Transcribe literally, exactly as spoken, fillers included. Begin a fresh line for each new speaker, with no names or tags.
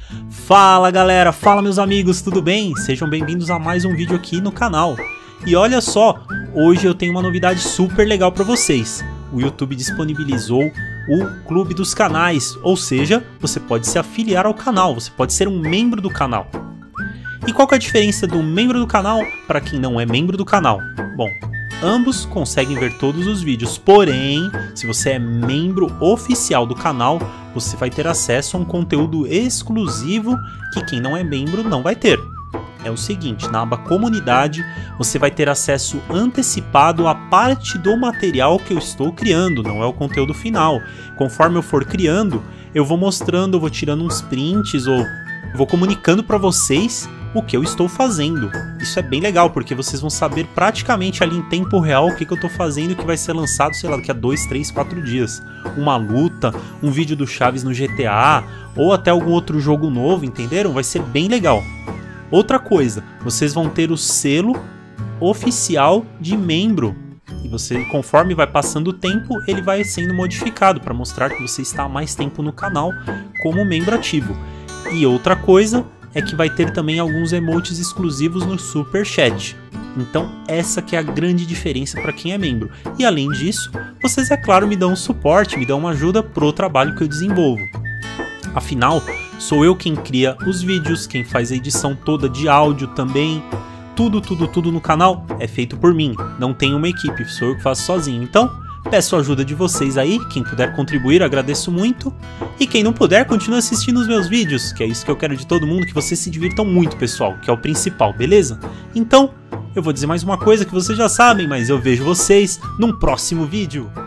Fala galera, fala meus amigos, tudo bem? Sejam bem-vindos a mais um vídeo aqui no canal. E olha só, hoje eu tenho uma novidade super legal para vocês. O YouTube disponibilizou o Clube dos Canais, ou seja, você pode se afiliar ao canal, você pode ser um membro do canal. E qual que é a diferença do membro do canal para quem não é membro do canal? Bom, ambos conseguem ver todos os vídeos, porém, se você é membro oficial do canal, você vai ter acesso a um conteúdo exclusivo que quem não é membro não vai ter. É o seguinte, na aba comunidade, você vai ter acesso antecipado à parte do material que eu estou criando, não é o conteúdo final. Conforme eu for criando, eu vou mostrando, eu vou tirando uns prints ou vou comunicando para vocês o que eu estou fazendo. Isso é bem legal, porque vocês vão saber praticamente ali em tempo real o que, que eu estou fazendo, que vai ser lançado, sei lá, daqui a dois, três, quatro dias. Uma luta, um vídeo do Chaves no G T A, ou até algum outro jogo novo, entenderam? Vai ser bem legal. Outra coisa, vocês vão ter o selo oficial de membro. E você, conforme vai passando o tempo, ele vai sendo modificado para mostrar que você está há mais tempo no canal como membro ativo. E outra coisa é que vai ter também alguns emotes exclusivos no Super Chat. Então essa que é a grande diferença para quem é membro. E além disso, vocês, é claro, me dão um suporte, me dão uma ajuda pro trabalho que eu desenvolvo. Afinal, sou eu quem cria os vídeos, quem faz a edição toda de áudio também. Tudo, tudo, tudo no canal é feito por mim. Não tenho uma equipe, sou eu que faço sozinho. Então, peço a ajuda de vocês aí. Quem puder contribuir, agradeço muito. E quem não puder, continue assistindo os meus vídeos, que é isso que eu quero de todo mundo, que vocês se divirtam muito, pessoal, que é o principal, beleza? Então, eu vou dizer mais uma coisa que vocês já sabem, mas eu vejo vocês num próximo vídeo.